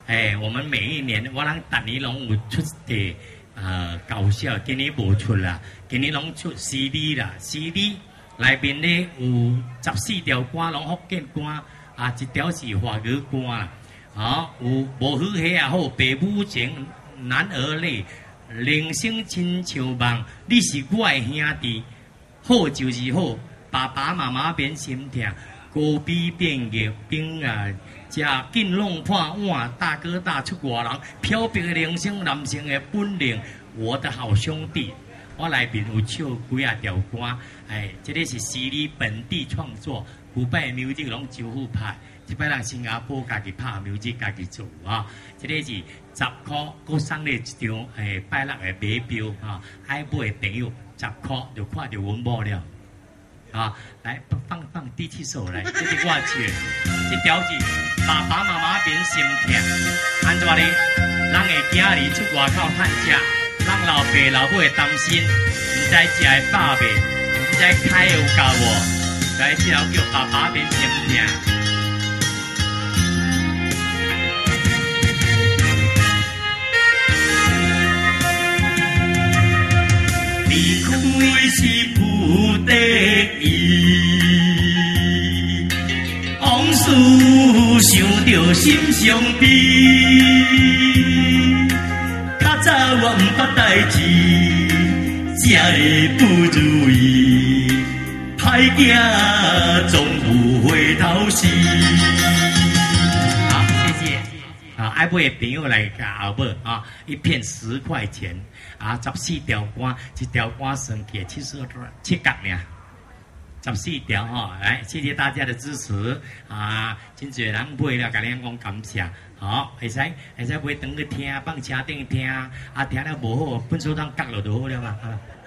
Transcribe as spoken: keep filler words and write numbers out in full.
哎，我们每一年我人逐年拢有出地呃搞笑，今年无出啦，今年拢出 C D 啦 ，C D 内面咧有十四条歌，拢福建歌，啊一条是华语歌啦，啊有无许喜也好，爸母情，男儿泪，人生亲像梦，你是我的兄弟，好就是好，爸爸妈妈免心痛，高比变月饼啊。食紧弄破碗，大哥大出外人，漂泊的人生，男性的本领，我的好兄弟，我内面有唱几啊条歌，哎，这个是C D本地创作，古拜 music 拢招呼拍，一摆人新加坡家己拍 music 家己做啊，这个是十块，佮送你一张诶拜六的马票啊，爱买的朋友十块就看到阮某了。啊，来放放第七首来，这是我唱，这条是爸爸妈妈免心痛，安怎呢？人会囝儿出外口趁食，人老爸老母会担心，唔知食会饱未，唔知开有够无，所以这条叫爸爸免心痛。离开是不得已，往事想着心伤悲。较早我毋捌代志，才会不如意，歹囝总有回头时。好，谢谢。啊，爱买的朋友来甲后尾啊，一片十块钱。啊，十四条歌，一条歌算起七十二七角呢，十四条哈、哦，来，谢谢大家的支持啊！真侪人买了，甲恁讲感谢，好，会使会使买等去听，放车顶听，啊，听了无好，本书当角落就好了嘛，好了。